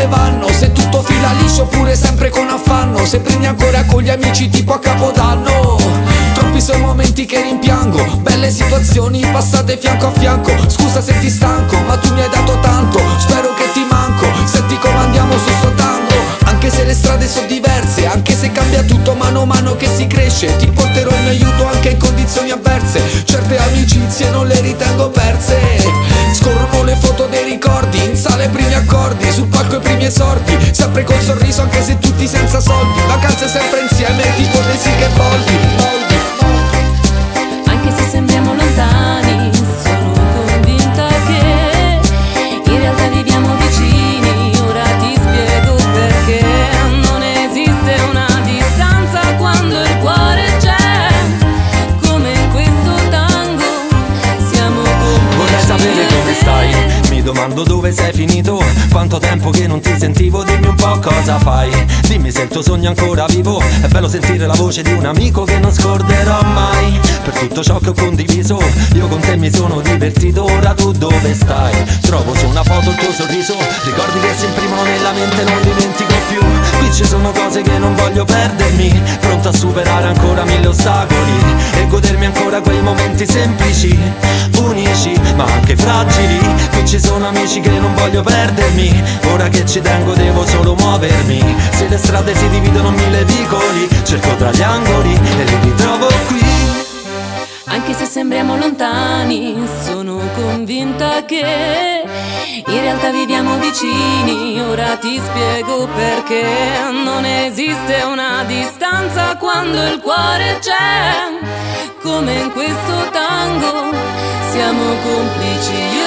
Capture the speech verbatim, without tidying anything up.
dove vanno, se tutto fila liscio oppure sempre con affanno, se prendi ancora con gli amici tipo a Capodanno. Troppi sono i momenti che rimpiango, belle situazioni passate fianco a fianco. Scusa se ti stanco, ma tu mi hai dato tanto, spero che ti manco, se ti comandiamo su sto tango. Anche se le strade sono diverse, anche se cambia tutto mano a mano che si cresce, ti porterò in aiuto anche in condizioni avverse. Certe amicizie non le ritengo perse. Scorrono le foto dei ricordi, in sala i primi accordi, sul palco i primi esordi, sempre col sorriso anche se tutti senza soldi. Vacanze sempre insieme, tipo dei sì che volti, volti. Anche se sembriamo lontani, sono convinta che in realtà viviamo vicini. Ora ti spiego perché. Non esiste una distanza quando il cuore c'è, come in questo tango siamo complici. Vorrei sapere come stai, mi domando dove sei finito. Quanto tempo che non ti sentivo, dimmi un po' cosa fai. Dimmi se il tuo sogno è ancora vivo. È bello sentire la voce di un amico che non scorderò mai. Per tutto ciò che ho condiviso, io con te mi sono divertito. Ora tu dove stai? Trovo su una foto il tuo sorriso, ricordi che si imprimono nella mente, non dimentico più. Qui ci sono cose che non voglio perdermi, pronto a superare ancora mille ostacoli e godermi ancora quei momenti semplici, unici ma anche fragili. Qui ci sono amici che non voglio perdermi, ora che ci tengo devo solo muovermi. Se le strade si dividono in mille vicoli, cerco tra gli angoli e li ritrovo qui. Anche se sembriamo lontani, sono convinta che in realtà viviamo vicini. Ora ti spiego perché. Non esiste una distanza quando il cuore c'è, come in questo tango siamo complici.